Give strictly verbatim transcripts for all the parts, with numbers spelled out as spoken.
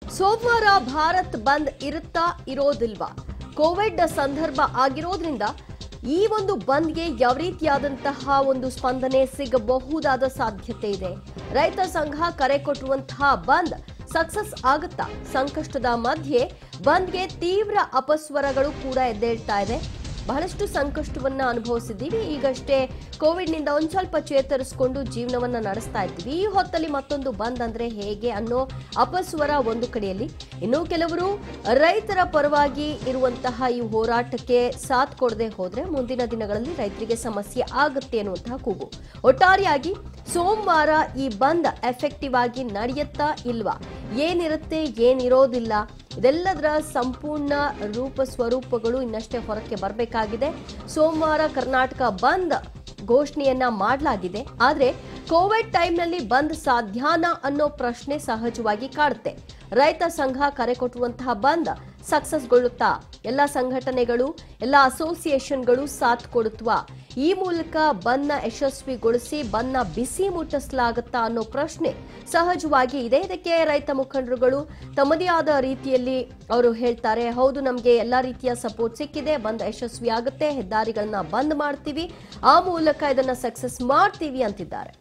ಸೋಮವಾರ ಭಾರತ್ ಬಂದ್ ಇರುತ್ತಾ ಇರೋದಿಲ್ವಾ? ಕೋವಿಡ್ ಸಂದರ್ಭ ಆಗಿರೋದ್ರಿಂದ ಈ ಒಂದು ಬಂದ್ಗೆ ಯಾವ ರೀತಿಯಾದಂತಹ ಒಂದು ಸ್ಪಂದನೆ ಸಿಗಬಹುದಾದ ಸಾಧ್ಯತೆ ಇದೆ? ರೈತ ಸಂಘ ಕರೆ ಕೊಟ್ಟಿರುವಂತಹ ಬಂದ್ ಸಕ್ಸಸ್ ಆಗುತ್ತಾ? ಸಂಕಷ್ಟದ ಮಧ್ಯೆ ಬಂದ್ಗೆ ತೀವ್ರ ಅಪಸ್ವರಗಳು ಕೂಡ ಎದ್ದೇಳ್ತಾ ಇದೆ. ಬಹಳಷ್ಟು ಸಂಕಷ್ಟವನ್ನ ಅನುಭವಿಸಿದ್ದೀವಿ. ಈಗಷ್ಟೇ ಕೋವಿಡ್ ನಿಂದ ಒಂದ್ ಸ್ವಲ್ಪ ಚೇತರಿಸಿಕೊಂಡು ಜೀವನವನ್ನ ನಡೆಸ್ತಾ ಇದ್ದೀವಿ. ಈ ಹೊತ್ತಲ್ಲಿ ಮತ್ತೊಂದು ಬಂದ್ ಅಂದ್ರೆ ಹೇಗೆ ಅನ್ನೋ ಅಪಸ್ವರ ಒಂದು ಕಡೆಯಲ್ಲಿ, ಇನ್ನು ಕೆಲವರು ರೈತರ ಪರವಾಗಿ ಇರುವಂತಹ ಈ ಹೋರಾಟಕ್ಕೆ ಸಾಥ್ ಕೊಡದೆ ಹೋದ್ರೆ ಮುಂದಿನ ದಿನಗಳಲ್ಲಿ ರೈತರಿಗೆ ಸಮಸ್ಯೆ ಆಗುತ್ತೆ ಅನ್ನುವಂತಹ ಕೂಗು. ಒಟ್ಟಾರೆಯಾಗಿ ಸೋಮವಾರ ಈ ಬಂದ್ ಎಫೆಕ್ಟಿವ್ ಆಗಿ ನಡೆಯುತ್ತಾ ಇಲ್ವಾ? ಏನಿರುತ್ತೆ ಏನಿರೋದಿಲ್ಲ ಇದೆಲ್ಲದರ ಸಂಪೂರ್ಣ ರೂಪ ಸ್ವರೂಪಗಳು ಇನ್ನಷ್ಟೇ ಹೊರಕ್ಕೆ ಬರಬೇಕಾಗಿದೆ. ಸೋಮವಾರ ಕರ್ನಾಟಕ ಬಂದ್ ಘೋಷಣೆಯನ್ನ ಮಾಡಲಾಗಿದೆ. ಆದ್ರೆ ಕೋವಿಡ್ ಟೈಮ್ನಲ್ಲಿ ಬಂದ್ ಸಾಧ್ಯನಾ ಅನ್ನೋ ಪ್ರಶ್ನೆ ಸಹಜವಾಗಿ ಕಾಡುತ್ತೆ. ರೈತ ಸಂಘ ಕರೆ ಕೊಟ್ಟುವಂತಹ ಬಂದ್ ಸಕ್ಸಸ್ಗೊಳ್ಳುತ್ತಾ? ಎಲ್ಲ ಸಂಘಟನೆಗಳು ಎಲ್ಲ ಅಸೋಸಿಯೇಷನ್ಗಳು ಸಾಥ್ ಕೊಡುತ್ವಾ? ಈ ಮೂಲಕ ಬಂದ್ನ ಯಶಸ್ವಿಗೊಳಿಸಿ ಬಂದ್ನ ಬಿಸಿ ಮುಟ್ಟಿಸಲಾಗುತ್ತಾ ಅನ್ನೋ ಪ್ರಶ್ನೆ ಸಹಜವಾಗಿ ಇದೆ. ಇದಕ್ಕೆ ರೈತ ಮುಖಂಡರುಗಳು ತಮ್ಮದೇ ಆದ ರೀತಿಯಲ್ಲಿ ಅವರು ಹೇಳ್ತಾರೆ, ಹೌದು ನಮಗೆ ಎಲ್ಲಾ ರೀತಿಯ ಸಪೋರ್ಟ್ ಸಿಕ್ಕಿದೆ, ಬಂದ್ ಯಶಸ್ವಿ ಆಗುತ್ತೆ, ಹೆದ್ದಾರಿಗಳನ್ನ ಬಂದ್ ಮಾಡ್ತೀವಿ, ಆ ಮೂಲಕ ಇದನ್ನ ಸಕ್ಸಸ್ ಮಾಡ್ತೀವಿ ಅಂತಿದ್ದಾರೆ.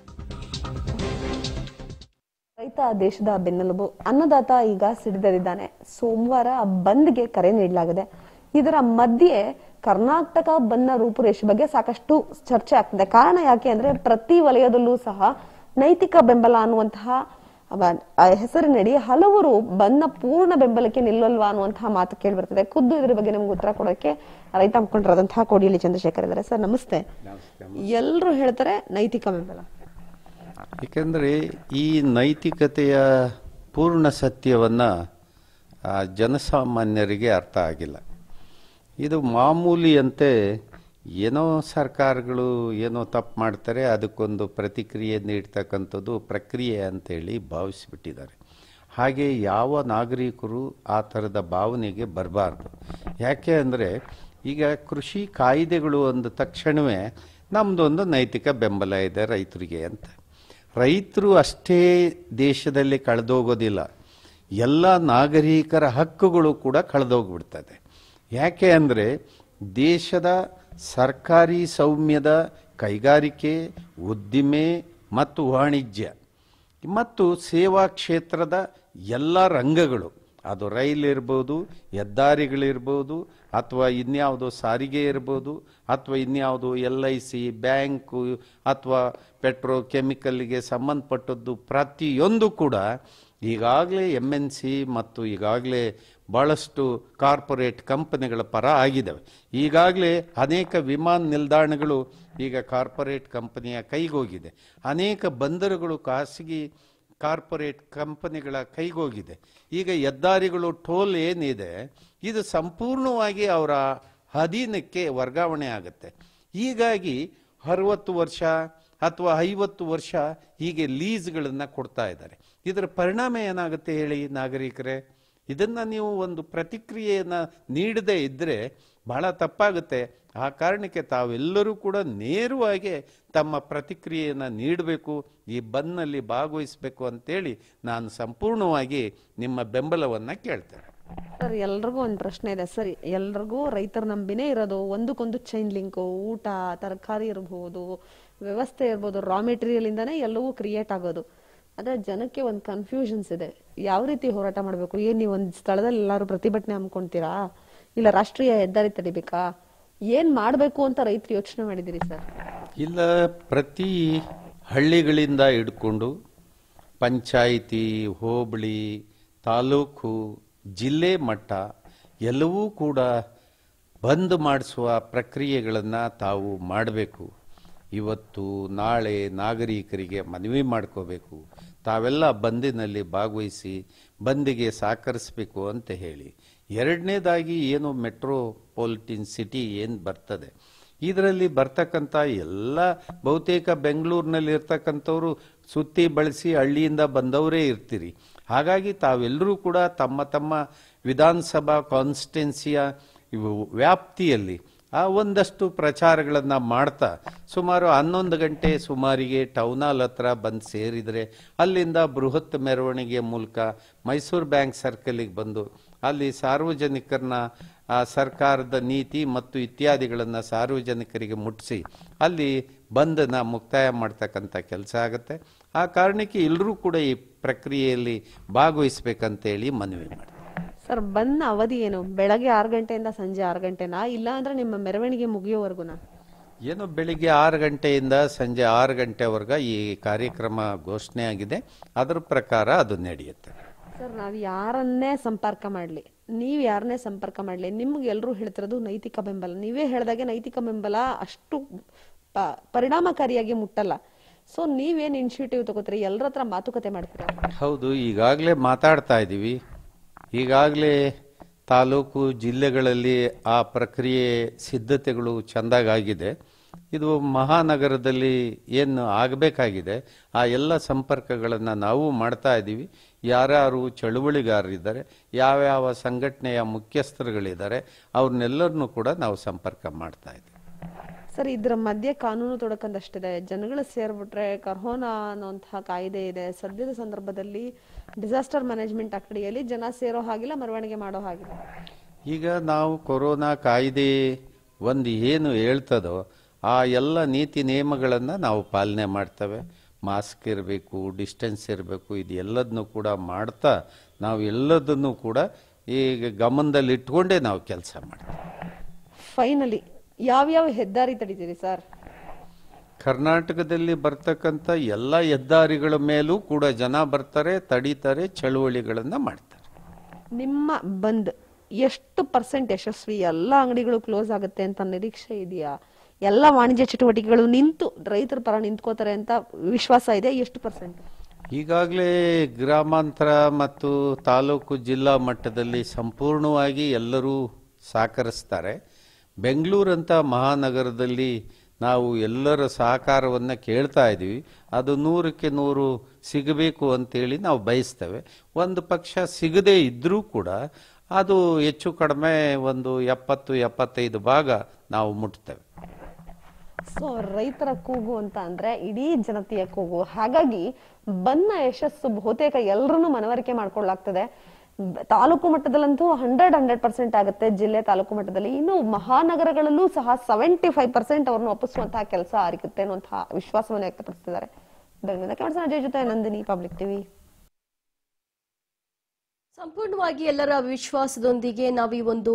ರೈತ ದೇಶದ ಬೆನ್ನೆಲುಬು, ಅನ್ನದಾತ ಈಗ ಸಿಡಿದರಿದ್ದಾನೆ. ಸೋಮವಾರ ಬಂದ್ಗೆ ಕರೆ ನೀಡಲಾಗಿದೆ. ಇದರ ಮಧ್ಯೆ ಕರ್ನಾಟಕ ಬಂದ್ನ ರೂಪುರೇಷೆ ಬಗ್ಗೆ ಸಾಕಷ್ಟು ಚರ್ಚೆ ಆಗ್ತಿದೆ. ಕಾರಣ ಯಾಕೆ ಅಂದ್ರೆ ಪ್ರತಿ ವಲಯದಲ್ಲೂ ಸಹ ನೈತಿಕ ಬೆಂಬಲ ಅನ್ನುವಂತಹ ಹೆಸರಿನಡಿ ಹಲವರು ಬಂದ್ನ ಪೂರ್ಣ ಬೆಂಬಲಕ್ಕೆ ನಿಲ್ಲಲ್ವಾ ಅನ್ನುವಂತಹ ಮಾತು ಕೇಳಿ ಬರ್ತದೆ. ಖುದ್ದು ಇದರ ಬಗ್ಗೆ ನಮ್ಗೆ ಉತ್ತರ ಕೊಡೋಕೆ ರೈತ ಮುಖಂಡರಾದಂತಹ ಕೋಡಿಹಳ್ಳಿ ಚಂದ್ರಶೇಖರ್ ಇದ್ದಾರೆ. ಸರ್ ನಮಸ್ತೆ. ಎಲ್ರು ಹೇಳ್ತಾರೆ ನೈತಿಕ ಬೆಂಬಲ, ಏಕೆಂದರೆ ಈ ನೈತಿಕತೆಯ ಪೂರ್ಣ ಸತ್ಯವನ್ನ ಜನಸಾಮಾನ್ಯರಿಗೆ ಅರ್ಥ ಆಗಿಲ್ಲ. ಇದು ಮಾಮೂಲಿಯಂತೆ ಏನೋ ಸರ್ಕಾರಗಳು ಏನೋ ತಪ್ಪು ಮಾಡ್ತಾರೆ, ಅದಕ್ಕೊಂದು ಪ್ರತಿಕ್ರಿಯೆ ನೀಡ್ತಕ್ಕಂಥದ್ದು ಪ್ರಕ್ರಿಯೆ ಅಂತೇಳಿ ಭಾವಿಸಿಬಿಟ್ಟಿದ್ದಾರೆ. ಹಾಗೆ ಯಾವ ನಾಗರಿಕರು ಆ ಥರದ ಭಾವನೆಗೆ ಬರಬಾರ್ದು. ಯಾಕೆ ಅಂದರೆ ಈಗ ಕೃಷಿ ಕಾಯ್ದೆಗಳು ಅಂದ ತಕ್ಷಣವೇ ನಮ್ಮದೊಂದು ನೈತಿಕ ಬೆಂಬಲ ಇದೆ ರೈತರಿಗೆ ಅಂತ. ರೈತರು ಅಷ್ಟೇ ದೇಶದಲ್ಲಿ ಕಳೆದೋಗೋದಿಲ್ಲ, ಎಲ್ಲ ನಾಗರಿಕರ ಹಕ್ಕುಗಳು ಕೂಡ ಕಳೆದೋಗ್ಬಿಡ್ತದೆ. ಯಾಕೆ ಅಂದರೆ ದೇಶದ ಸರ್ಕಾರಿ ಸೌಮ್ಯದ ಕೈಗಾರಿಕೆ, ಉದ್ದಿಮೆ ಮತ್ತು ವಾಣಿಜ್ಯ ಮತ್ತು ಸೇವಾ ಕ್ಷೇತ್ರದ ಎಲ್ಲ ರಂಗಗಳು, ಅದು ರೈಲ್ ಇರ್ಬೋದು, ಹೆದ್ದಾರಿಗಳಿರ್ಬೋದು, ಅಥವಾ ಇನ್ಯಾವುದೋ ಸಾರಿಗೆ ಇರ್ಬೋದು, ಅಥವಾ ಇನ್ಯಾವುದು ಎಲ್ ಐ ಸಿ, ಬ್ಯಾಂಕು ಅಥವಾ ಪೆಟ್ರೋ ಕೆಮಿಕಲ್ಗೆ ಸಂಬಂಧಪಟ್ಟದ್ದು ಪ್ರತಿಯೊಂದು ಕೂಡ ಈಗಾಗಲೇ ಎಮ್ ಎನ್ ಸಿ ಮತ್ತು ಈಗಾಗಲೇ ಭಾಳಷ್ಟು ಕಾರ್ಪೊರೇಟ್ ಕಂಪನಿಗಳ ಪರ ಆಗಿದ್ದಾವೆ. ಈಗಾಗಲೇ ಅನೇಕ ವಿಮಾನ ನಿಲ್ದಾಣಗಳು ಈಗ ಕಾರ್ಪೊರೇಟ್ ಕಂಪನಿಯ ಕೈಗೋಗಿದೆ. ಅನೇಕ ಬಂದರುಗಳು ಖಾಸಗಿ ಕಾರ್ಪೊರೇಟ್ ಕಂಪನಿಗಳ ಕೈಗೋಗಿದೆ. ಈಗ ಹೆದ್ದಾರಿಗಳು, ಟೋಲ್ ಏನಿದೆ ಇದು ಸಂಪೂರ್ಣವಾಗಿ ಅವರ ಅಧೀನಕ್ಕೆ ವರ್ಗಾವಣೆ ಆಗುತ್ತೆ. ಹೀಗಾಗಿ ಅರವತ್ತು ವರ್ಷ ಅಥವಾ ಐವತ್ತು ವರ್ಷ ಹೀಗೆ ಲೀಸ್ಗಳನ್ನು ಕೊಡ್ತಾ ಇದ್ದಾರೆ. ಇದರ ಪರಿಣಾಮ ಏನಾಗುತ್ತೆ ಹೇಳಿ ನಾಗರಿಕರೇ? ಇದನ್ನು ನೀವು ಒಂದು ಪ್ರತಿಕ್ರಿಯೆಯನ್ನು ನೀಡದೇ ಇದ್ದರೆ ಬಹಳ ತಪ್ಪಾಗುತ್ತೆ. ಆ ಕಾರಣಕ್ಕೆ ತಾವೆಲ್ಲರೂ ಕೂಡ ನೇರವಾಗಿ ತಮ್ಮ ಪ್ರತಿಕ್ರಿಯೆಯನ್ನು ನೀಡಬೇಕು, ಈ ಬಂದ್ನಲ್ಲಿ ಭಾಗವಹಿಸಬೇಕು ಅಂತೇಳಿ ನಾನು ಸಂಪೂರ್ಣವಾಗಿ ನಿಮ್ಮ ಬೆಂಬಲವನ್ನು ಕೇಳ್ತೇನೆ. ಸರ್ ಎಲ್ರಿಗೂ ಒಂದು ಪ್ರಶ್ನೆ ಇದೆ ಸರ್. ಎಲ್ರಿಗೂ ರೈತರ ನಂಬಿನೇ ಇರೋದು, ಒಂದಕ್ಕೊಂದು ಚೈನ್ ಲಿಂಕು, ಊಟ, ತರಕಾರಿ ಇರ್ಬೋದು, ವ್ಯವಸ್ಥೆ ಇರ್ಬೋದು, ರಾ ಮೆಟೀರಿಯಲ್ ಇಂದಾನೇ ಎಲ್ಲವೂ ಕ್ರಿಯೇಟ್ ಆಗೋದು. ಆದ್ರೆ ಜನಕ್ಕೆ ಒಂದು ಕನ್ಫ್ಯೂಷನ್ಸ್ ಇದೆ, ಯಾವ ರೀತಿ ಹೋರಾಟ ಮಾಡಬೇಕು? ಏನ್ ನೀವು ಒಂದ್ ಸ್ಥಳದಲ್ಲಿ ಎಲ್ಲಾರು ಪ್ರತಿಭಟನೆ ಹಮ್ಮಿಕೊಂತೀರಾ, ಇಲ್ಲ ರಾಷ್ಟ್ರೀಯ ಹೆದ್ದಾರಿ ತಡಿಬೇಕಾ, ಏನ್ ಮಾಡಬೇಕು ಅಂತ ರೈತರು ಯೋಚನೆ ಮಾಡಿದಿರಿ ಸರ್? ಇಲ್ಲ, ಪ್ರತಿ ಹಳ್ಳಿಗಳಿಂದ ಹಿಡ್ಕೊಂಡು ಪಂಚಾಯಿತಿ, ಹೋಬಳಿ, ತಾಲೂಕು, ಜಿಲ್ಲೆ ಮಟ್ಟ ಎಲ್ಲವೂ ಕೂಡ ಬಂದ್ ಮಾಡಿಸುವ ಪ್ರಕ್ರಿಯೆಗಳನ್ನು ತಾವು ಮಾಡಬೇಕು. ಇವತ್ತು ನಾಳೆ ನಾಗರಿಕರಿಗೆ ಮನವಿ ಮಾಡ್ಕೋಬೇಕು, ತಾವೆಲ್ಲ ಬಂದಿನಲ್ಲಿ ಭಾಗವಹಿಸಿ ಬಂದಿಗೆ ಸಹಕರಿಸಬೇಕು ಅಂತ ಹೇಳಿ. ಎರಡನೇದಾಗಿ ಏನು ಮೆಟ್ರೋಪಾಲಿಟನ್ ಸಿಟಿ ಏನು ಬರ್ತದೆ, ಇದರಲ್ಲಿ ಬರ್ತಕ್ಕಂಥ ಎಲ್ಲ ಬಹುತೇಕ ಬೆಂಗಳೂರಿನಲ್ಲಿ ಇರ್ತಕ್ಕಂಥವ್ರು ಸುತ್ತಿ ಬಳಸಿ ಹಳ್ಳಿಯಿಂದ ಬಂದವರೇ ಇರ್ತೀರಿ. ಹಾಗಾಗಿ ತಾವೆಲ್ಲರೂ ಕೂಡ ತಮ್ಮ ತಮ್ಮ ವಿಧಾನಸಭಾ ಕಾನ್ಸ್ಟಿಟ್ಯುನ್ಸಿಯ ವ್ಯಾಪ್ತಿಯಲ್ಲಿ ಆ ಒಂದಷ್ಟು ಪ್ರಚಾರಗಳನ್ನು ಮಾಡ್ತಾ ಸುಮಾರು ಹನ್ನೊಂದು ಗಂಟೆ ಸುಮಾರಿಗೆ ಟೌನ್ ಹಾಲ್ ಹತ್ರ ಬಂದು ಸೇರಿದರೆ ಅಲ್ಲಿಂದ ಬೃಹತ್ ಮೆರವಣಿಗೆ ಮೂಲಕ ಮೈಸೂರು ಬ್ಯಾಂಕ್ ಸರ್ಕಲಿಗೆ ಬಂದು ಅಲ್ಲಿ ಸಾರ್ವಜನಿಕರನ್ನ ಸರ್ಕಾರದ ನೀತಿ ಮತ್ತು ಇತ್ಯಾದಿಗಳನ್ನು ಸಾರ್ವಜನಿಕರಿಗೆ ಮುಟ್ಟಿಸಿ ಅಲ್ಲಿ ಬಂದನ್ನ ಮುಕ್ತಾಯ ಮಾಡ್ತಕ್ಕಂಥ ಕೆಲಸ ಆಗುತ್ತೆ. ಆ ಕಾರಣಕ್ಕೆ ಎಲ್ಲರೂ ಕೂಡ ಈ ಪ್ರಕ್ರಿಯೆಯಲ್ಲಿ ಭಾಗವಹಿಸ್ಬೇಕಂತೇಳಿ ಮನವಿ ಮಾಡಿ. ಸರ್, ಬಂದ ಅವಧಿ ಏನು? ಬೆಳಗ್ಗೆ ಆರು ಗಂಟೆಯಿಂದ ಸಂಜೆ ಆರು ಗಂಟೆನಾ, ಇಲ್ಲ ಅಂದ್ರೆ ನಿಮ್ಮ ಮೆರವಣಿಗೆ ಮುಗಿಯೋವರೆಗುನಾ? ಏನು, ಬೆಳಿಗ್ಗೆ ಆರು ಗಂಟೆಯಿಂದ ಸಂಜೆ ಆರು ಗಂಟೆವರೆಗೆ ಈ ಕಾರ್ಯಕ್ರಮ ಘೋಷಣೆ ಆಗಿದೆ. ಅದರ ಪ್ರಕಾರ ಅದು ನಡೆಯುತ್ತೆ. ಸರ್, ನಾವು ಯಾರನ್ನೇ ಸಂಪರ್ಕ ಮಾಡಲಿ, ನೀವು ಯಾರನ್ನೇ ಸಂಪರ್ಕ ಮಾಡಲಿ, ನಿಮ್ಗೆ ಎಲ್ಲರೂ ಹೇಳ್ತಿರೋದು ನೈತಿಕ ಬೆಂಬಲ. ನೀವೇ ಹೇಳಿದಾಗೆ ನೈತಿಕ ಬೆಂಬಲ ಅಷ್ಟು ಪರಿಣಾಮಕಾರಿಯಾಗಿ ಮುಟ್ಟಲ್ಲ. ಸೊ ನೀವೇನು ಇನಿಷಿಯೇಟಿವ್ ತಗೋತೀರಿ? ಎಲ್ಲರ ಹತ್ರ ಮಾತುಕತೆ ಮಾಡ್ತೀರಾ? ಹೌದು, ಈಗಾಗಲೇ ಮಾತಾಡ್ತಾ ಇದ್ದೀವಿ. ಈಗಾಗಲೇ ತಾಲೂಕು ಜಿಲ್ಲೆಗಳಲ್ಲಿ ಆ ಪ್ರಕ್ರಿಯೆ ಸಿದ್ಧತೆಗಳು ಚೆಂದಾಗಿದೆ. ಇದು ಮಹಾನಗರದಲ್ಲಿ ಏನು ಆಗಬೇಕಾಗಿದೆ ಆ ಎಲ್ಲ ಸಂಪರ್ಕಗಳನ್ನು ನಾವು ಮಾಡ್ತಾ ಇದ್ದೀವಿ. ಯಾರ್ಯಾರು ಚಳುವಳಿಗಾರರಿದ್ದಾರೆ, ಯಾವ್ಯಾವ ಸಂಘಟನೆಯ ಮುಖ್ಯಸ್ಥರುಗಳಿದ್ದಾರೆ, ಅವ್ರನ್ನೆಲ್ಲರನ್ನೂ ಕೂಡ ನಾವು ಸಂಪರ್ಕ ಮಾಡ್ತಾ ಇದ್ದೀವಿ. ಸರ್, ಇದರ ಮಧ್ಯೆ ಕಾನೂನು ತೊಡಕಂದಷ್ಟಿದೆ. ಜನಗಳು ಸೇರ್ಬಿಟ್ರೆ ಕರೋನಾ ಅನ್ನುವಂತಹ ಕಾಯ್ದೆ ಇದೆ. ಸದ್ಯದ ಸಂದರ್ಭದಲ್ಲಿ ಡಿಸಾಸ್ಟರ್ ಮ್ಯಾನೇಜ್ಮೆಂಟ್ ಅಡಿಯಲ್ಲಿ ಜನ ಸೇರೋ ಹಾಗಿಲ್ಲ, ಮೆರವಣಿಗೆ ಮಾಡೋ ಹಾಗಿಲ್ಲ. ಈಗ ನಾವು ಕೊರೋನಾ ಕಾಯ್ದೆ ಒಂದು ಏನು ಹೇಳ್ತದೋ ಆ ಎಲ್ಲ ನೀತಿ ನಿಯಮಗಳನ್ನು ನಾವು ಪಾಲನೆ ಮಾಡ್ತೇವೆ. ಮಾಸ್ಕ್ ಇರಬೇಕು, ಡಿಸ್ಟೆನ್ಸ್ ಇರಬೇಕು, ಇದು ಎಲ್ಲದನ್ನು ಕೂಡ ಮಾಡ್ತಾ ನಾವು ಎಲ್ಲದನ್ನು ಕೂಡ ಈಗ ಗಮನದಲ್ಲಿ ಇಟ್ಕೊಂಡೇ ನಾವು ಕೆಲಸ ಮಾಡ್ತೇವೆ. ಫೈನಲಿ ಯಾವ್ಯಾವ ಹೆದ್ದಾರಿ ತಡೀತೀರಿ ಸರ್? ಕರ್ನಾಟಕದಲ್ಲಿ ಬರ್ತಕ್ಕಂಥ ಎಲ್ಲ ಹೆದ್ದಾರಿಗಳ ಮೇಲೂ ಕೂಡ ಜನ ಬರ್ತಾರೆ, ತಡೀತಾರೆ, ಚಳುವಳಿಗಳನ್ನು ಮಾಡ್ತಾರೆ. ನಿಮ್ಮ ಬಂದ್ ಎಷ್ಟು ಪರ್ಸೆಂಟ್ ಯಶಸ್ವಿ? ಎಲ್ಲ ಅಂಗಡಿಗಳು ಕ್ಲೋಸ್ ಆಗುತ್ತೆ ಅಂತ ನಿರೀಕ್ಷೆ ಇದೆಯಾ? ಎಲ್ಲ ವಾಣಿಜ್ಯ ಚಟುವಟಿಕೆಗಳು ನಿಂತು ರೈತರ ಪರ ನಿಂತ್ಕೋತಾರೆ ಅಂತ ವಿಶ್ವಾಸ ಇದೆ? ಎಷ್ಟು ಪರ್ಸೆಂಟ್? ಈಗಾಗಲೇ ಗ್ರಾಮಾಂತರ ಮತ್ತು ತಾಲೂಕು ಜಿಲ್ಲಾ ಮಟ್ಟದಲ್ಲಿ ಸಂಪೂರ್ಣವಾಗಿ ಎಲ್ಲರೂ ಸಹಕರಿಸ್ತಾರೆ. ಬೆಂಗಳೂರಂಥ ಮಹಾನಗರದಲ್ಲಿ ನಾವು ಎಲ್ಲರ ಸಹಕಾರವನ್ನು ಕೇಳ್ತಾ ಇದ್ದೀವಿ. ಅದು ನೂರಕ್ಕೆ ನೂರು ಸಿಗಬೇಕು ಅಂತೇಳಿ ನಾವು ಬಯಸ್ತೇವೆ. ಒಂದು ಪಕ್ಷ ಸಿಗದೇ ಇದ್ದರೂ ಕೂಡ ಅದು ಹೆಚ್ಚು ಕಡಿಮೆ ಒಂದು ಎಪ್ಪತ್ತು ಎಪ್ಪತ್ತೈದು ಭಾಗ ನಾವು ಮುಟ್ತೇವೆ. ಸೊ ರೈತರ ಕೂಗು ಅಂತ ಅಂದ್ರೆ ಇಡೀ ಜನತೆಯ ಕೂಗು. ಹಾಗಾಗಿ ಬಂದ ಯಶಸ್ಸು ಬಹುತೇಕ ಎಲ್ಲರನ್ನೂ ಮನವರಿಕೆ ಮಾಡ್ಕೊಳ್ಳಾಗ್ತದೆ. ತಾಲೂಕು ಮಟ್ಟದಲ್ಲಂತೂ ಹಂಡ್ರೆಡ್ ಹಂಡ್ರೆಡ್ ಪರ್ಸೆಂಟ್ ಆಗುತ್ತೆ. ಜಿಲ್ಲೆ ತಾಲೂಕು ಮಟ್ಟದಲ್ಲಿ ಇನ್ನು ಮಹಾನಗರಗಳಲ್ಲೂ ಸಹ ಸೆವೆಂಟಿ ಫೈವ್ ಪರ್ಸೆಂಟ್ ಅವ್ರನ್ನ ಒಪ್ಪಿಸುವಂತಹ ಕೆಲಸ ಆಗುತ್ತೆ ಅನ್ನುವಂತಹ ವಿಶ್ವಾಸವನ್ನು ವ್ಯಕ್ತಪಡಿಸಿದ್ದಾರೆ. ಬೆಂಗಳೂರಿನ ಅಜಯ್ ಜೊತೆ ನಂದಿನಿ, ಪಬ್ಲಿಕ್ ಟಿವಿ. ಸಂಪೂರ್ಣವಾಗಿ ಎಲ್ಲರ ವಿಶ್ವಾಸದೊಂದಿಗೆ ನಾವು ಈ ಒಂದು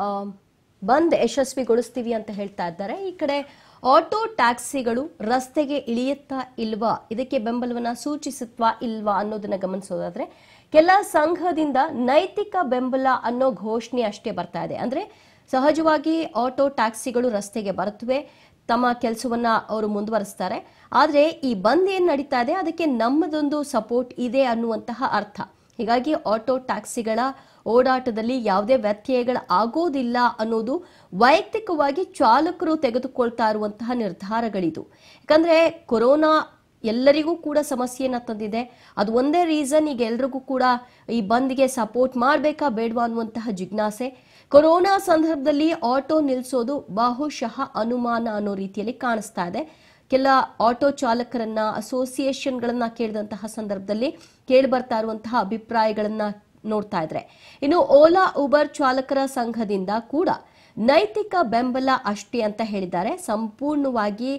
ಬಂದ್ ಯಶಸ್ವಿಗೊಳಿಸ್ತೀವಿ ಅಂತ ಹೇಳ್ತಾ ಇದ್ದಾರೆ. ಈ ಕಡೆ ಆಟೋ ಟ್ಯಾಕ್ಸಿಗಳು ರಸ್ತೆಗೆ ಇಳಿಯುತ್ತಾ ಇಲ್ವಾ, ಇದಕ್ಕೆ ಬೆಂಬಲವನ್ನ ಸೂಚಿಸುತ್ವಾ ಇಲ್ವಾ ಅನ್ನೋದನ್ನ ಗಮನಿಸೋದಾದ್ರೆ ಕೆಲ ಸಂಘದಿಂದ ನೈತಿಕ ಬೆಂಬಲ ಅನ್ನೋ ಘೋಷಣೆ ಅಷ್ಟೇ ಬರ್ತಾ ಇದೆ. ಅಂದ್ರೆ ಸಹಜವಾಗಿ ಆಟೋ ಟ್ಯಾಕ್ಸಿಗಳು ರಸ್ತೆಗೆ ಬರುತ್ತವೆ, ತಮ್ಮ ಕೆಲಸವನ್ನ ಅವರು ಮುಂದುವರಿಸ್ತಾರೆ. ಆದ್ರೆ ಈ ಬಂದ್ ಏನ್ ನಡೀತಾ ಇದೆ ಅದಕ್ಕೆ ನಮ್ಮದೊಂದು ಸಪೋರ್ಟ್ ಇದೆ ಅನ್ನುವಂತಹ ಅರ್ಥ. ಹೀಗಾಗಿ ಆಟೋ ಟ್ಯಾಕ್ಸಿಗಳ ಓಡಾಟದಲ್ಲಿ ಯಾವುದೇ ವ್ಯತ್ಯಯಗಳು ಆಗೋದಿಲ್ಲ ಅನ್ನೋದು ವೈಯಕ್ತಿಕವಾಗಿ ಚಾಲಕರು ತೆಗೆದುಕೊಳ್ತಾ ಇರುವಂತಹ ನಿರ್ಧಾರಗಳಿದು. ಯಾಕಂದ್ರೆ ಕೊರೋನಾ ಎಲ್ಲರಿಗೂ ಕೂಡ ಸಮಸ್ಯೆಯನ್ನ ತಂದಿದೆ. ಅದು ಒಂದೇ ರೀಸನ್ ಈಗ ಎಲ್ರಿಗೂ ಕೂಡ ಈ ಬಂದ್ಗೆ ಸಪೋರ್ಟ್ ಮಾಡಬೇಕಾ ಬೇಡವಾ ಅನ್ನುವಂತಹ ಜಿಜ್ಞಾಸೆ. ಕೊರೋನಾ ಸಂದರ್ಭದಲ್ಲಿ ಆಟೋ ನಿಲ್ಲಿಸೋದು ಬಹುಶಃ ಅನುಮಾನ ಅನ್ನೋ ರೀತಿಯಲ್ಲಿ ಕಾಣಿಸ್ತಾ ಇದೆ. ಕೆಲ ಆಟೋ ಚಾಲಕರನ್ನ ಅಸೋಸಿಯೇಷನ್ಗಳನ್ನ ಕೇಳಿದಂತಹ ಸಂದರ್ಭದಲ್ಲಿ ಕೇಳಿ ಬರ್ತಾ ಇರುವಂತಹ ಅಭಿಪ್ರಾಯಗಳನ್ನ ನೋಡ್ತಾ ಇದ್ರೆ, ಇನ್ನು ಓಲಾ ಉಬರ್ ಚಾಲಕರ ಸಂಘದಿಂದ ಕೂಡ ನೈತಿಕ ಬೆಂಬಲ ಅಷ್ಟೇ ಅಂತ ಹೇಳಿದ್ದಾರೆ. ಸಂಪೂರ್ಣವಾಗಿ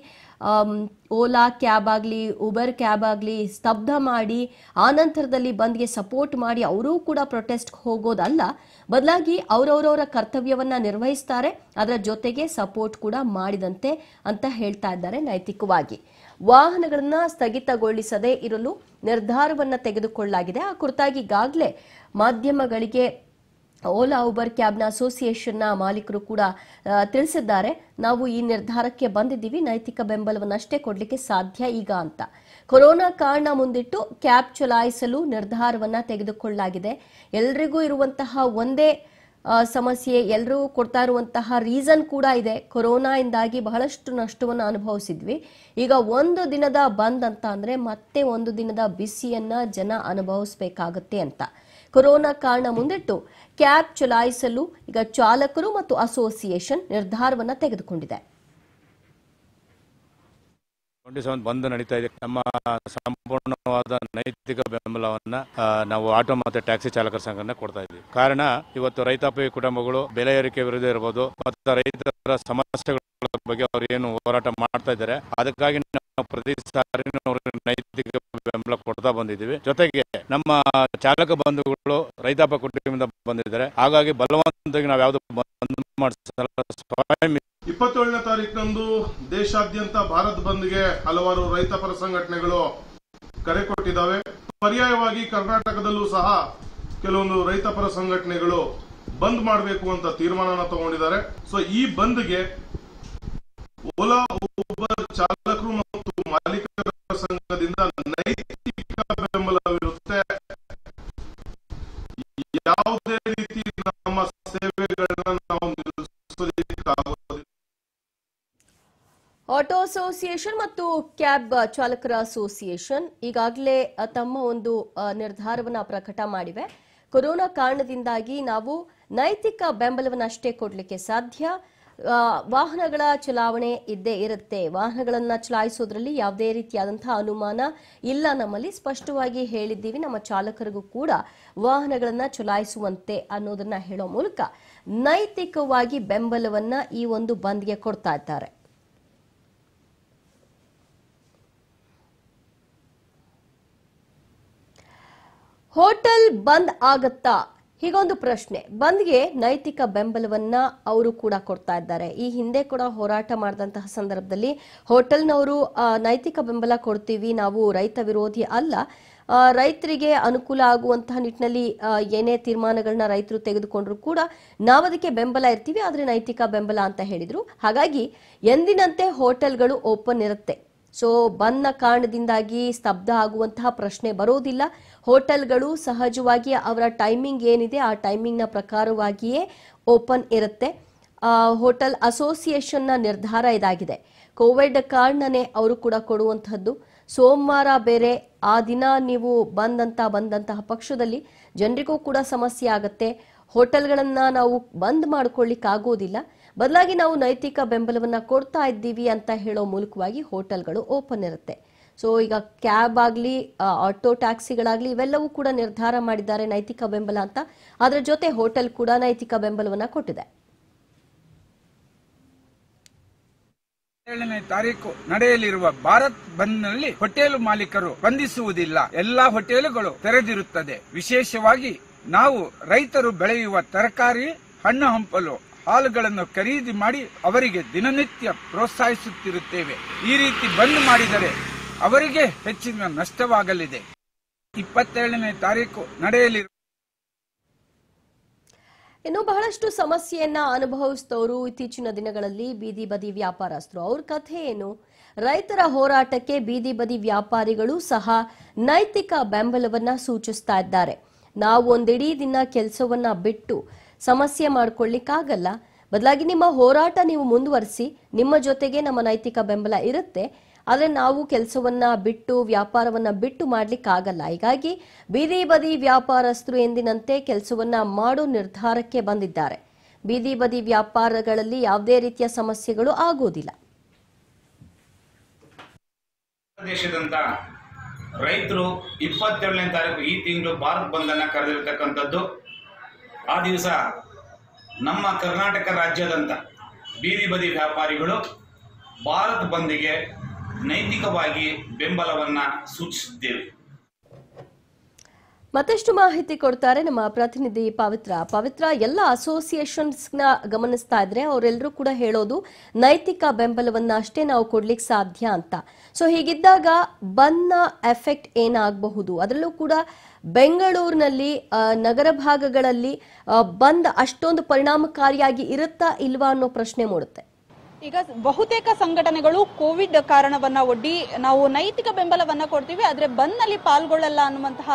ಓಲಾ ಕ್ಯಾಬ್ ಆಗಲಿ ಉಬರ್ ಕ್ಯಾಬ್ ಆಗಲಿ ಸ್ತಬ್ಧ ಮಾಡಿ ಆನಂತರದಲ್ಲಿ ಬಂದ್ಗೆ ಸಪೋರ್ಟ್ ಮಾಡಿ ಅವರೂ ಕೂಡ ಪ್ರೊಟೆಸ್ಟ್ ಹೋಗೋದಲ್ಲ, ಬದಲಾಗಿ ಅವರವರವರ ಕರ್ತವ್ಯವನ್ನ ನಿರ್ವಹಿಸ್ತಾರೆ, ಅದರ ಜೊತೆಗೆ ಸಪೋರ್ಟ್ ಕೂಡ ಮಾಡಿದಂತೆ ಅಂತ ಹೇಳ್ತಾ ಇದ್ದಾರೆ. ನೈತಿಕವಾಗಿ ವಾಹನಗಳನ್ನ ಸ್ಥಗಿತಗೊಳಿಸದೇ ಇರಲು ನಿರ್ಧಾರವನ್ನ ತೆಗೆದುಕೊಳ್ಳಲಾಗಿದೆ. ಆ ಕುರಿತಾಗಿ ಈಗಾಗಲೇ ಮಾಧ್ಯಮಗಳಿಗೆ ಓಲಾ ಉಬರ್ ಕ್ಯಾಬ್ನ ಅಸೋಸಿಯೇಷನ್ನ ಮಾಲೀಕರು ಕೂಡ ತಿಳಿಸಿದ್ದಾರೆ, ನಾವು ಈ ನಿರ್ಧಾರಕ್ಕೆ ಬಂದಿದ್ದೀವಿ, ನೈತಿಕ ಬೆಂಬಲವನ್ನಷ್ಟೇ ಕೊಡಲಿಕ್ಕೆ ಸಾಧ್ಯ ಈಗ ಅಂತ. ಕೊರೋನಾ ಕಾರಣ ಮುಂದಿಟ್ಟು ಕ್ಯಾಬ್ ಚಲಾಯಿಸಲು ನಿರ್ಧಾರವನ್ನ ತೆಗೆದುಕೊಳ್ಳಲಾಗಿದೆ. ಎಲ್ರಿಗೂ ಇರುವಂತಹ ಒಂದೇ ಸಮಸ್ಯೆ, ಎಲ್ಲರೂ ಕೊಡ್ತಾ ಇರುವಂತಹ ರೀಸನ್ ಕೂಡ ಇದೆ. ಕೊರೋನಾಯಿಂದಾಗಿ ಬಹಳಷ್ಟು ನಷ್ಟವನ್ನು ಅನುಭವಿಸಿದ್ವಿ, ಈಗ ಒಂದು ದಿನದ ಬಂದ್ ಅಂತ ಅಂದ್ರೆ ಮತ್ತೆ ಒಂದು ದಿನದ ಬಿಸಿಯನ್ನ ಜನ ಅನುಭವಿಸಬೇಕಾಗುತ್ತೆ ಅಂತ. ಕೊರೋನಾ ಕಾರಣ ಮುಂದಿಟ್ಟು ಕ್ಯಾಬ್ ಚಲಾಯಿಸಲು ಈಗ ಚಾಲಕರು ಮತ್ತು ಅಸೋಸಿಯೇಷನ್ ನಿರ್ಧಾರವನ್ನ ತೆಗೆದುಕೊಂಡಿದೆ. ಬಂದ್ ನಡೀತಾ ಇದೆ. ನಮ್ಮ ಸಂಪೂರ್ಣವಾದ ನೈತಿಕ ಬೆಂಬಲವನ್ನ ನಾವು ಆಟೋ ಮತ್ತು ಟ್ಯಾಕ್ಸಿ ಚಾಲಕರ ಸಂಘಟನೆ ಕೊಡ್ತಾ ಇದ್ದೀವಿ. ಕಾರಣ ಇವತ್ತು ರೈತಾಪಿ ಕುಟುಂಬಗಳು ಬೆಲೆ ಏರಿಕೆ ವಿರುದ್ಧ ಇರಬಹುದು ಮತ್ತು ರೈತರ ಸಮಸ್ಯೆಗಳ ಬಗ್ಗೆ ಅವರು ಏನು ಹೋರಾಟ ಮಾಡ್ತಾ ಇದ್ದಾರೆ, ಅದಕ್ಕಾಗಿ ನಾವು ಪ್ರತಿ ಸಾರಿ ನೈತಿಕ ಬೆಂಬಲ ಕೊಡ್ತಾ ಬಂದಿದ್ದೀವಿ. ಜೊತೆಗೆ ನಮ್ಮ ಚಾಲಕ ಬಂಧುಗಳು ರೈತಾಪಿ ಕುಟುಂಬದಿಂದ ಬಂದಿದ್ದಾರೆ. ಹಾಗಾಗಿ ಬಲವಂತವಾಗಿ ನಾವು ಯಾವ್ದು ಬಂದ್ ಮಾಡಿಸಲ್ಲ. ಇಪ್ಪತ್ತೇಳನೇ ತಾರೀಕಿನಂದು ದೇಶಾದ್ಯಂತ ಭಾರತ್ ಬಂದ್ಗೆ ಹಲವಾರು ರೈತಪರ ಸಂಘಟನೆಗಳು ಕರೆ ಕೊಟ್ಟಿದ್ದಾವೆ. ಪರ್ಯಾಯವಾಗಿ ಕರ್ನಾಟಕದಲ್ಲೂ ಸಹ ಕೆಲವೊಂದು ರೈತಪರ ಸಂಘಟನೆಗಳು ಬಂದ್ ಮಾಡಬೇಕು ಅಂತ ತೀರ್ಮಾನ ತಗೊಂಡಿದ್ದಾರೆ. ಸೊ ಈ ಬಂದ್ಗೆ ಓಲಾ ಊಬರ್ ಚಾಲಕರು ಮತ್ತು ಮಾಲೀಕರ ಸಂಘದಿಂದ ನೈತಿಕ ಬೆಂಬಲವಿರುತ್ತೆ. ಯಾವುದೇ ರೀತಿ ನಮ್ಮ ಸೇವೆಗಳನ್ನ ನಾವು ನಿಲ್ಲಿಸೋದಕ್ಕಾಗೋದಿಲ್ಲ. ಆಟೋ ಅಸೋಸಿಯೇಷನ್ ಮತ್ತು ಕ್ಯಾಬ್ ಚಾಲಕರ ಅಸೋಸಿಯೇಷನ್ ಈಗಾಗಲೇ ತಮ್ಮ ಒಂದು ನಿರ್ಧಾರವನ್ನು ಪ್ರಕಟ ಮಾಡಿವೆ. ಕೊರೋನಾ ಕಾರಣದಿಂದಾಗಿ ನಾವು ನೈತಿಕ ಬೆಂಬಲವನ್ನಷ್ಟೇ ಕೊಡಲಿಕ್ಕೆ ಸಾಧ್ಯ. ವಾಹನಗಳ ಚಲಾವಣೆ ಇದ್ದೇ ಇರುತ್ತೆ. ವಾಹನಗಳನ್ನ ಚಲಾಯಿಸೋದ್ರಲ್ಲಿ ಯಾವುದೇ ರೀತಿಯಾದಂತಹ ಅನುಮಾನ ಇಲ್ಲ. ನಮ್ಮಲ್ಲಿ ಸ್ಪಷ್ಟವಾಗಿ ಹೇಳಿದ್ದೀವಿ. ನಮ್ಮ ಚಾಲಕರಿಗೂ ಕೂಡ ವಾಹನಗಳನ್ನ ಚಲಾಯಿಸುವಂತೆ ಅನ್ನೋದನ್ನ ಹೇಳೋ ಮೂಲಕ ನೈತಿಕವಾಗಿ ಬೆಂಬಲವನ್ನ ಈ ಒಂದು ಬಂದ್ಗೆ ಕೊಡ್ತಾ ಇದ್ದಾರೆ. ಹೋಟೆಲ್ ಬಂದ್ ಆಗತ್ತಾ? ಹೀಗೊಂದು ಪ್ರಶ್ನೆ. ಬಂದ್ಗೆ ನೈತಿಕ ಬೆಂಬಲವನ್ನ ಅವರು ಕೂಡ ಕೊಡ್ತಾ ಇದ್ದಾರೆ. ಈ ಹಿಂದೆ ಕೂಡ ಹೋರಾಟ ಮಾಡಿದಂತಹ ಸಂದರ್ಭದಲ್ಲಿ ಹೋಟೆಲ್ನವರು ನೈತಿಕ ಬೆಂಬಲ ಕೊಡ್ತೀವಿ, ನಾವು ರೈತ ವಿರೋಧಿ ಅಲ್ಲ, ರೈತರಿಗೆ ಅನುಕೂಲ ಆಗುವಂತಹ ನಿಟ್ಟಿನಲ್ಲಿ ಏನೇ ತೀರ್ಮಾನಗಳನ್ನ ರೈತರು ತೆಗೆದುಕೊಂಡ್ರು ಕೂಡ ನಾವು ಅದಕ್ಕೆ ಬೆಂಬಲ ಇರ್ತೀವಿ, ಆದ್ರೆ ನೈತಿಕ ಬೆಂಬಲ ಅಂತ ಹೇಳಿದ್ರು. ಹಾಗಾಗಿ ಎಂದಿನಂತೆ ಹೋಟೆಲ್ಗಳು ಓಪನ್ ಇರುತ್ತೆ. ಸೊ ಬಂದ್ನ ಕಾರಣದಿಂದಾಗಿ ಸ್ತಬ್ಧ ಆಗುವಂತಹ ಪ್ರಶ್ನೆ ಬರೋದಿಲ್ಲ. ಹೋಟೆಲ್ಗಳು ಸಹಜವಾಗಿ ಅವರ ಟೈಮಿಂಗ್ ಏನಿದೆ ಆ ಟೈಮಿಂಗ್ನ ಪ್ರಕಾರವಾಗಿಯೇ ಓಪನ್ ಇರುತ್ತೆ. ಹೋಟೆಲ್ ಅಸೋಸಿಯೇಷನ್ನ ನಿರ್ಧಾರ ಇದಾಗಿದೆ. ಕೋವಿಡ್ ಕಾರಣನೇ ಅವರು ಕೂಡ ಕೊಡುವಂತಹದ್ದು. ಸೋಮವಾರ ಬೇರೆ ಆ ದಿನ ನೀವು ಬಂದಂತ ಬಂದಂತಹ ಪಕ್ಷದಲ್ಲಿ ಜನರಿಗೂ ಕೂಡ ಸಮಸ್ಯೆ ಆಗುತ್ತೆ. ಹೋಟೆಲ್ಗಳನ್ನ ನಾವು ಬಂದ್ ಮಾಡ್ಕೊಳ್ಳಿಕ್ ಆಗೋದಿಲ್ಲ. ಬದಲಾಗಿ ನಾವು ನೈತಿಕ ಬೆಂಬಲವನ್ನ ಕೊಡ್ತಾ ಇದ್ದೀವಿ ಅಂತ ಹೇಳೋ ಮೂಲಕವಾಗಿ ಹೋಟೆಲ್ಗಳು ಓಪನ್ ಇರುತ್ತೆ. ಸೊ ಈಗ ಕ್ಯಾಬ್ ಆಗ್ಲಿ ಆಟೋ ಟ್ಯಾಕ್ಸಿಗಳಾಗ್ಲಿ ಇವೆಲ್ಲವೂ ಕೂಡ ನಿರ್ಧಾರ ಮಾಡಿದ್ದಾರೆ ನೈತಿಕ ಬೆಂಬಲ ಅಂತ. ಅದರ ಜೊತೆ ಹೋಟೆಲ್ ಕೂಡ ನೈತಿಕ ಬೆಂಬಲವನ್ನ ಕೊಟ್ಟಿದೆ. ಏಳನೇ ತಾರೀಕು ನಡೆಯಲಿರುವ ಭಾರತ್ ಬಂದ್ನಲ್ಲಿ ಹೋಟೆಲ್ ಮಾಲೀಕರು ಬಂಧಿಸುವುದಿಲ್ಲ. ಎಲ್ಲಾ ಹೋಟೆಲುಗಳು ತೆರೆದಿರುತ್ತದೆ. ವಿಶೇಷವಾಗಿ ನಾವು ರೈತರು ಬೆಳೆಯುವ ತರಕಾರಿ, ಹಣ್ಣು ಹಂಪಲು, ಹಾಲುಗಳನ್ನು ಖರೀದಿ ಮಾಡಿ ಅವರಿಗೆ ದಿನನಿತ್ಯ ಪ್ರೋತ್ಸಾಹಿಸುತ್ತಿರುತ್ತೇವೆ. ಈ ರೀತಿ ಬಂದ್ ಮಾಡಿದರೆ ಅವರಿಗೆ ಹೆಚ್ಚಿನ ನಷ್ಟವಾಗಲಿದೆ. ಇಪ್ಪತ್ತೇಳನೇ ತಾರೀಕು ನಡೆಯಲಿರುವ ಇನ್ನು ಬಹಳಷ್ಟು ಸಮಸ್ಯೆಯನ್ನ ಅನುಭವಿಸಿದವರು ಇತ್ತೀಚಿನ ದಿನಗಳಲ್ಲಿ ಬೀದಿ ಬದಿ ವ್ಯಾಪಾರಸ್ಥರು. ಅವ್ರ ಕಥೆ ಏನು? ರೈತರ ಹೋರಾಟಕ್ಕೆ ಬೀದಿ ಬದಿ ವ್ಯಾಪಾರಿಗಳು ಸಹ ನೈತಿಕ ಬೆಂಬಲವನ್ನ ಸೂಚಿಸ್ತಾ ಇದ್ದಾರೆ. ನಾವು ಒಂದಿಡೀ ದಿನ ಕೆಲಸವನ್ನ ಬಿಟ್ಟು ಸಮಸ್ಯೆ ಮಾಡ್ಕೊಳ್ಳಿಕ್ಕಾಗಲ್ಲ, ಬದಲಾಗಿ ನಿಮ್ಮ ಹೋರಾಟ ನೀವು ಮುಂದುವರಿಸಿ, ನಿಮ್ಮ ಜೊತೆಗೆ ನಮ್ಮ ನೈತಿಕ ಬೆಂಬಲ ಇರುತ್ತೆ, ಆದ್ರೆ ನಾವು ಕೆಲಸವನ್ನ ಬಿಟ್ಟು ವ್ಯಾಪಾರವನ್ನ ಬಿಟ್ಟು ಮಾಡ್ಲಿಕ್ಕಾಗಲ್ಲ. ಹೀಗಾಗಿ ಬೀದಿ ಬದಿ ವ್ಯಾಪಾರಸ್ಥರು ಎಂದಿನಂತೆ ಕೆಲಸವನ್ನ ಮಾಡೋ ನಿರ್ಧಾರಕ್ಕೆ ಬಂದಿದ್ದಾರೆ. ಬೀದಿ ಬದಿ ವ್ಯಾಪಾರಗಳಲ್ಲಿ ಯಾವುದೇ ರೀತಿಯ ಸಮಸ್ಯೆಗಳು ಆಗೋದಿಲ್ಲ. ದೇಶದಂತ ರೈತರು ಇಪ್ಪತ್ತೇಳನೇ ತಾರೀಕು ಈ ತಿಂಗಳು ಭಾರತ್ ಬಂದ್ ಅನ್ನ ಕರೆದಿರತಕ್ಕಂಥದ್ದು. ಆ ದಿವಸ ನಮ್ಮ ಕರ್ನಾಟಕ ರಾಜ್ಯದಂತ ಬೀದಿ ಬದಿ ವ್ಯಾಪಾರಿಗಳು ಭಾರತ್ ಬಂದ್ಗೆ ನೈತಿಕವಾಗಿ ಬೆಂಬಲವನ್ನ ಸೂಚಿಸಿದ್ದೇವೆ. ಮತ್ತಷ್ಟು ಮಾಹಿತಿ ಕೊಡ್ತಾರೆ ನಮ್ಮ ಪ್ರತಿನಿಧಿ ಪವಿತ್ರ. ಪವಿತ್ರ, ಎಲ್ಲ ಅಸೋಸಿಯೇಷನ್ಸ್ ನ ಗಮನಿಸ್ತಾ ಇದ್ರೆ ಅವರೆಲ್ಲರೂ ಕೂಡ ಹೇಳೋದು ನೈತಿಕ ಬೆಂಬಲವನ್ನ ಅಷ್ಟೇ ನಾವು ಕೊಡ್ಲಿಕ್ಕೆ ಸಾಧ್ಯ ಅಂತ. ಸೊ ಹೀಗಿದ್ದಾಗ ಬಂದ್ನ ಎಫೆಕ್ಟ್ ಏನಾಗಬಹುದು? ಅದರಲ್ಲೂ ಕೂಡ ಬೆಂಗಳೂರಿನಲ್ಲಿ ನಗರ ಭಾಗಗಳಲ್ಲಿ ಬಂದ್ ಅಷ್ಟೊಂದು ಪರಿಣಾಮಕಾರಿಯಾಗಿ ಇರುತ್ತಾ ಇಲ್ವಾ ಅನ್ನೋ ಪ್ರಶ್ನೆ ಮೂಡುತ್ತೆ. ಈಗ ಬಹುತೇಕ ಸಂಘಟನೆಗಳು ಕೋವಿಡ್ ಕಾರಣವನ್ನ ಒಡ್ಡಿ ನಾವು ನೈತಿಕ ಬೆಂಬಲವನ್ನ ಕೊಡ್ತೀವಿ, ಆದ್ರೆ ಬಂದ್ ನಲ್ಲಿ ಪಾಲ್ಗೊಳ್ಳಲ್ಲ ಅನ್ನುವಂತಹ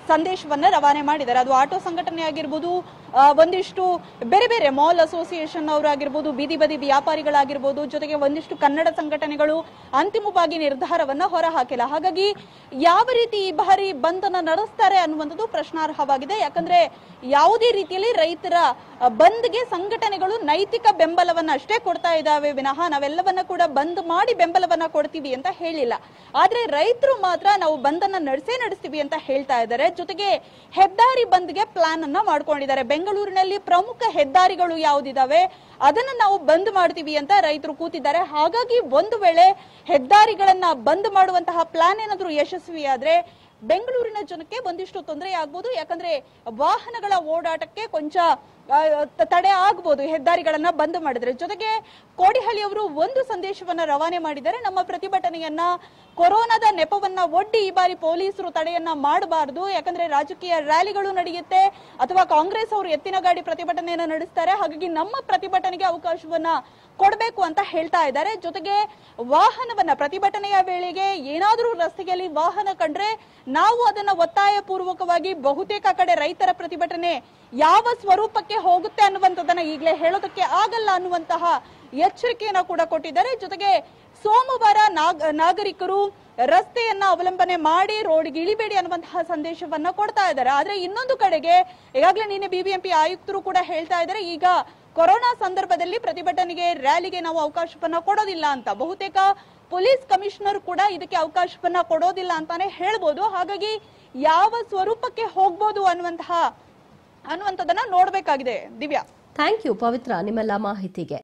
ಸಂದೇಶವನ್ನ ರವಾನೆ ಮಾಡಿದ್ದಾರೆ. ಅದು ಆಟೋ ಸಂಘಟನೆ ಆಗಿರ್ಬೋದು, ಒಂದಿಷ್ಟು ಬೇರೆ ಬೇರೆ ಮಾಲ್ ಅಸೋಸಿಯೇಷನ್ ಅವರಾಗಿರ್ಬೋದು, ಬೀದಿ ಬದಿ ವ್ಯಾಪಾರಿಗಳಾಗಿರ್ಬೋದು, ಜೊತೆಗೆ ಒಂದಿಷ್ಟು ಕನ್ನಡ ಸಂಘಟನೆಗಳು ಅಂತಿಮವಾಗಿ ನಿರ್ಧಾರವನ್ನ ಹೊರಹಾಕಿಲ್ಲ. ಹಾಗಾಗಿ ಯಾವ ರೀತಿ ಈ ಬಾರಿ ಬಂದ್ ಅನ್ನ ನಡೆಸ್ತಾರೆ ಅನ್ನುವಂಥದ್ದು ಪ್ರಶ್ನಾರ್ಹವಾಗಿದೆ. ಯಾಕಂದ್ರೆ ಯಾವುದೇ ರೀತಿಯಲ್ಲಿ ರೈತರ ಬಂದ್ಗೆ ಸಂಘಟನೆಗಳು ನೈತಿಕ ಬೆಂಬಲವನ್ನ ಅಷ್ಟೇ ಕೊಡ್ತಾ ಇದ್ದಾವೆ ವಿನಃ ನಾವೆಲ್ಲವನ್ನ ಕೂಡ ಬಂದ್ ಮಾಡಿ ಬೆಂಬಲವನ್ನ ಕೊಡ್ತೀವಿ ಅಂತ ಹೇಳಿಲ್ಲ. ಆದ್ರೆ ರೈತರು ಮಾತ್ರ ನಾವು ಬಂದ್ ಅನ್ನ ನಡೆಸೇ ನಡೆಸ್ತೀವಿ ಅಂತ ಹೇಳ್ತಾ ಇದ್ದಾರೆ. ಜೊತೆಗೆ ಹೆದ್ದಾರಿ ಬಂದ್ಗೆ ಪ್ಲಾನ್ ಅನ್ನ ಮಾಡ್ಕೊಂಡಿದ್ದಾರೆ. ಬೆಂಗಳೂರಿನಲ್ಲಿ ಪ್ರಮುಖ ಹೆದ್ದಾರಿಗಳು ಯಾವ್ದಿದಾವೆ ಅದನ್ನ ನಾವು ಬಂದ್ ಮಾಡ್ತೀವಿ ಅಂತ ರೈತರು ಕೂತಿದ್ದಾರೆ. ಹಾಗಾಗಿ ಒಂದು ವೇಳೆ ಹೆದ್ದಾರಿಗಳನ್ನ ಬಂದ್ ಮಾಡುವಂತಹ ಪ್ಲಾನ್ ಏನಾದ್ರೂ ಯಶಸ್ವಿಯಾದ್ರೆ ಬೆಂಗಳೂರಿನ ಜನಕ್ಕೆ ಒಂದಿಷ್ಟು ತೊಂದರೆ ಆಗ್ಬೋದು. ಯಾಕಂದ್ರೆ ವಾಹನಗಳ ಓಡಾಟಕ್ಕೆ ಕೊಂಚ ತಡೆ ಆಗ್ಬೋದು ಹೆದ್ದಾರಿಗಳನ್ನ ಬಂದ್ ಮಾಡಿದ್ರೆ. ಜೊತೆಗೆ ಕೋಡಿಹಳ್ಳಿ ಅವರು ಒಂದು ಸಂದೇಶವನ್ನ ರವಾನೆ ಮಾಡಿದ್ದಾರೆ. ನಮ್ಮ ಪ್ರತಿಭಟನೆಯನ್ನ ಕೊರೋನಾದ ನೆಪವನ್ನ ಒಡ್ಡಿ ಈ ಬಾರಿ ಪೊಲೀಸರು ತಡೆಯನ್ನ ಮಾಡಬಾರದು. ಯಾಕಂದ್ರೆ ರಾಜಕೀಯ ರ್ಯಾಲಿಗಳು ನಡೆಯುತ್ತೆ ಅಥವಾ ಕಾಂಗ್ರೆಸ್ ಅವರು ಎತ್ತಿನ ಗಾಡಿ ಪ್ರತಿಭಟನೆಯನ್ನ ನಡೆಸ್ತಾರೆ. ಹಾಗಾಗಿ ನಮ್ಮ ಪ್ರತಿಭಟನೆಗೆ ಅವಕಾಶವನ್ನ ಕೊಡಬೇಕು ಅಂತ ಹೇಳ್ತಾ ಇದ್ದಾರೆ. ಜೊತೆಗೆ ವಾಹನವನ್ನ ಪ್ರತಿಭಟನೆಯ ವೇಳೆಗೆ ಏನಾದ್ರೂ ರಸ್ತೆಯಲ್ಲಿ ವಾಹನ ಕಂಡ್ರೆ ನಾವು ಅದನ್ನ ಒತ್ತಾಯ ಪೂರ್ವಕವಾಗಿ ಬಹುತೇಕ ಕಡೆ ರೈತರ ಪ್ರತಿಭಟನೆ ಯಾವ ಸ್ವರೂಪಕ್ಕೆ ಹೋಗುತ್ತೆ ಅನ್ನುವಂಥದ್ದನ್ನ ಈಗಲೇ ಹೇಳೋದಕ್ಕೆ ಆಗಲ್ಲ ಅನ್ನುವಂತಹ ಎಚ್ಚರಿಕೆಯನ್ನ ಕೂಡ ಕೊಟ್ಟಿದ್ದಾರೆ. ಜೊತೆಗೆ ಸೋಮವಾರ ನಾಗರಿಕರು ರಸ್ತೆಯನ್ನ ಅವಲಂಬನೆ ಮಾಡಿ ರೋಡ್ಗೆ ಇಳಿಬೇಡಿ ಅನ್ನುವಂತಹ ಸಂದೇಶವನ್ನ ಕೊಡ್ತಾ ಇದ್ದಾರೆ. ಆದ್ರೆ ಇನ್ನೊಂದು ಕಡೆಗೆ ಈಗಾಗಲೇ ನಿನ್ನೆ ಬಿಬಿಎಂಪಿ ಆಯುಕ್ತರು ಕೂಡ ಹೇಳ್ತಾ ಇದ್ದಾರೆ, ಈಗ ಕೊರೋನಾ ಸಂದರ್ಭದಲ್ಲಿ ಪ್ರತಿಭಟನೆಗೆ ರ್ಯಾಲಿಗೆ ನಾವು ಅವಕಾಶವನ್ನ ಕೊಡೋದಿಲ್ಲ ಅಂತ. ಬಹುತೇಕ ಪೊಲೀಸ್ ಕಮಿಷನರ್ ಕೂಡ ಇದಕ್ಕೆ ಅವಕಾಶವನ್ನ ಕೊಡೋದಿಲ್ಲ ಅಂತಾನೆ ಹೇಳ್ಬೋದು. ಹಾಗಾಗಿ ಯಾವ ಸ್ವರೂಪಕ್ಕೆ ಹೋಗ್ಬೋದು ಅನ್ನುವಂತಹ ಅನ್ನುವಂಥದ್ದನ್ನ ನೋಡ್ಬೇಕಾಗಿದೆ. ದಿವ್ಯಾ, ಥ್ಯಾಂಕ್ ಯು ಪವಿತ್ರ ನಿಮ್ಮೆಲ್ಲ ಮಾಹಿತಿಗೆ.